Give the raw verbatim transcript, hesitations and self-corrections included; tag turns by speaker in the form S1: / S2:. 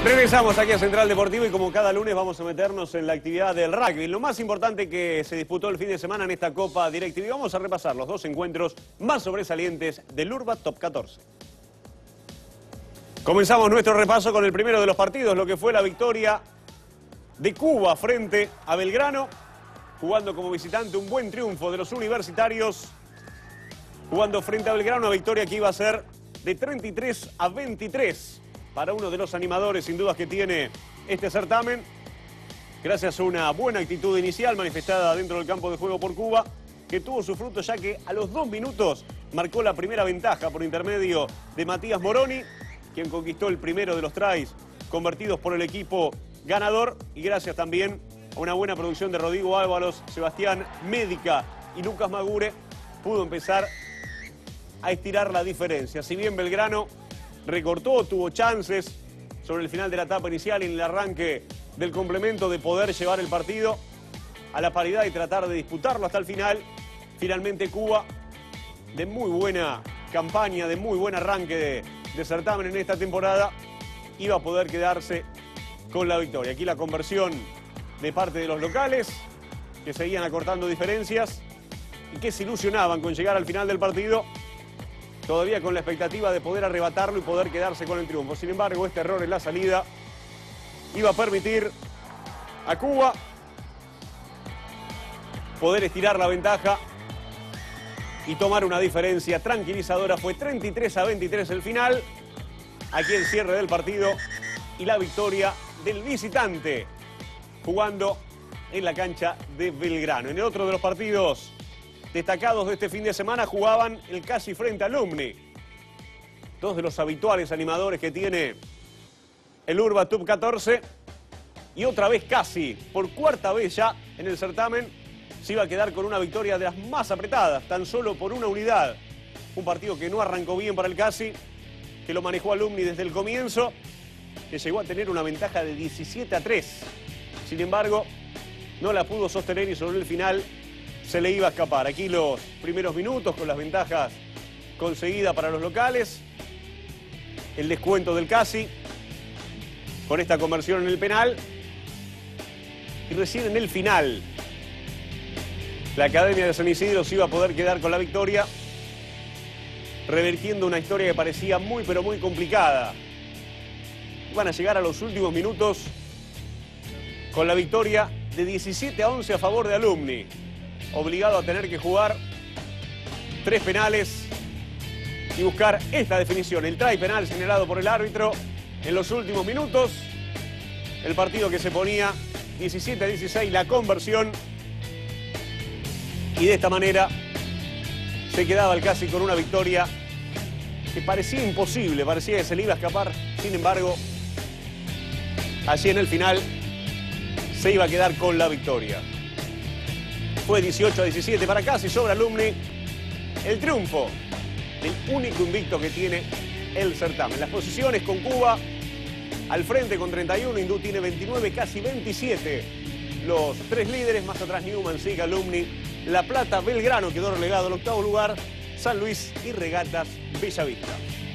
S1: Regresamos aquí a Central Deportivo y como cada lunes vamos a meternos en la actividad del rugby. Lo más importante que se disputó el fin de semana en esta Copa DirecTV. Vamos a repasar los dos encuentros más sobresalientes del Urba Top catorce. Comenzamos nuestro repaso con el primero de los partidos, lo que fue la victoria de Cuba frente a Belgrano. Jugando como visitante, un buen triunfo de los universitarios. Jugando frente a Belgrano, una victoria que iba a ser de treinta y tres a veintitrés. Para uno de los animadores, sin dudas, que tiene este certamen, gracias a una buena actitud inicial manifestada dentro del campo de juego por Cuba, que tuvo su fruto ya que a los dos minutos marcó la primera ventaja por intermedio de Matías Moroni, quien conquistó el primero de los tries convertidos por el equipo ganador, y gracias también a una buena producción de Rodrigo Ábalos, Sebastián Médica y Lucas Magure, pudo empezar a estirar la diferencia. Si bien Belgrano recortó, tuvo chances sobre el final de la etapa inicial y en el arranque del complemento de poder llevar el partido a la paridad y tratar de disputarlo hasta el final, finalmente Cuba, de muy buena campaña, de muy buen arranque de, de certamen en esta temporada, iba a poder quedarse con la victoria. Aquí la conversión de parte de los locales, que seguían acortando diferencias y que se ilusionaban con llegar al final del partido, todavía con la expectativa de poder arrebatarlo y poder quedarse con el triunfo. Sin embargo, este error en la salida iba a permitir a Cuba poder estirar la ventaja y tomar una diferencia tranquilizadora. Fue treinta y tres a veintitrés el final. Aquí el cierre del partido y la victoria del visitante jugando en la cancha de Belgrano. En el otro de los partidos destacados de este fin de semana jugaban el Casi frente a Alumni. Dos de los habituales animadores que tiene el Urba Top catorce. Y otra vez Casi, por cuarta vez ya en el certamen, se iba a quedar con una victoria de las más apretadas, tan solo por una unidad. Un partido que no arrancó bien para el Casi, que lo manejó Alumni desde el comienzo, que llegó a tener una ventaja de diecisiete a tres. Sin embargo, no la pudo sostener y sobre el final se le iba a escapar. Aquí los primeros minutos con las ventajas conseguidas para los locales. El descuento del Casi con esta conversión en el penal. Y recién en el final, la Academia de San Isidro se iba a poder quedar con la victoria, revertiendo una historia que parecía muy pero muy complicada. Iban a llegar a los últimos minutos con la victoria de diecisiete a once a favor de Alumni, obligado a tener que jugar tres penales y buscar esta definición, el try penal señalado por el árbitro en los últimos minutos. El partido que se ponía diecisiete a dieciséis, la conversión, y de esta manera se quedaba el Casi con una victoria que parecía imposible, parecía que se le iba a escapar. Sin embargo, allí en el final se iba a quedar con la victoria. Fue dieciocho a diecisiete para Casi sobre Alumni. El triunfo del único invicto que tiene el certamen. Las posiciones con Cuba al frente con treinta y uno, Hindú tiene veintinueve, casi veintisiete. Los tres líderes, más atrás Newman, Siga, Alumni, La Plata, Belgrano quedó relegado al octavo lugar, San Luis y Regatas Bellavista.